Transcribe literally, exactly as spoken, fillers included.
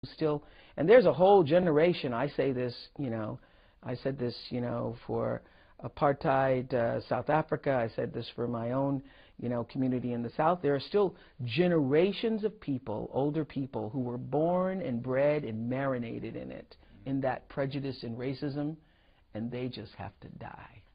Still, and there's a whole generation. I say this, you know, I said this, you know, for apartheid uh, South Africa. I said this for my own, you know, community in the South. There are still generations of people, older people, who were born and bred and marinated in it, in that prejudice and racism, and they just have to die.